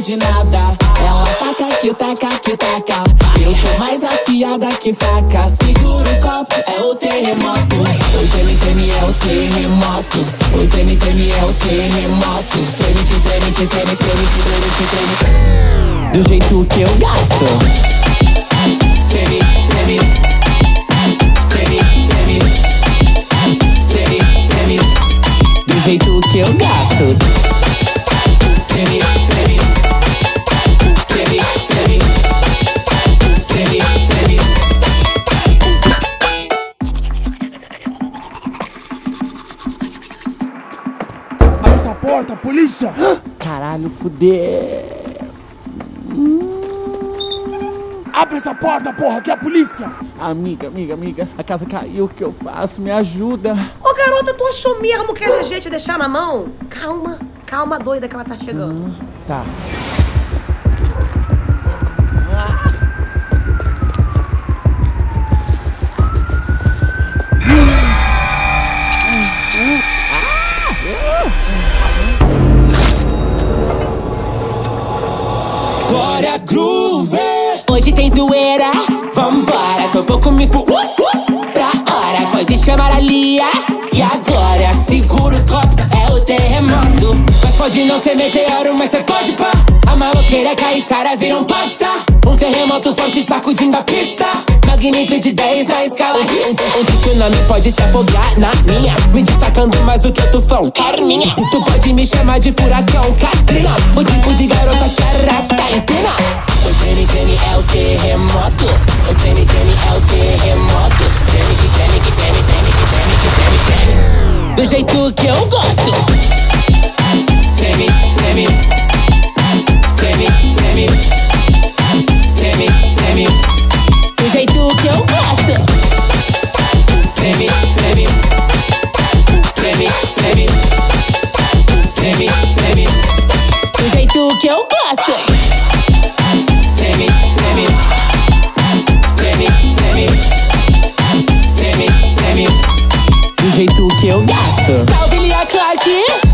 perde nada. Ela taca que taca que taca. Eu tô mais afiada que faca. Segura o copo, é o terremoto. Oi, treme, treme, é o terremoto. Oi, treme, treme, é o terremoto. Treme, que treme, que treme, treme, que treme, que treme. Do jeito que eu gasto. Treme, treme. Treme, treme. Treme, treme. Do jeito que eu gasto. Treme, treme. Treme, treme. Treme, treme. Abre essa porta, polícia! Caralho, fudeu. Abre essa porta, porra, que é a polícia! Amiga, a casa caiu, o que eu faço? Me ajuda. Ô garota, tu achou mesmo que a GG te deixar na mão? Calma, calma, doida que ela tá chegando. Tá. Glória Groove. Hoje tem zoeira, vambora, tô pouco me pra hora, pode chamar a Lia. E agora, segura o copo, é o terremoto. Mas pode não ser meteoro, mas cê pode pá. A maloqueira Caissara vira um popstar. Um terremoto forte sacudindo a pista. Magnitude 10 na escala Um tsunami pode se afogar na minha, me destacando mais do que o tufão Carminha, tu pode me chamar de furacão Katrina, o tipo de garota que arrasta empina. O treme, treme é o terremoto. O treme, treme é o terremoto. Treme, que treme, que treme, treme, que treme, que treme, treme. Do jeito que eu gosto. Treme, treme. Treme, treme. Treme, treme. Do jeito que eu gosto. Treme, treme. Treme, treme. Treme, treme. Do jeito que eu gosto. Treme, treme. Treme, treme. Treme, treme. Do jeito que eu gasto. Salve, Lia Clark.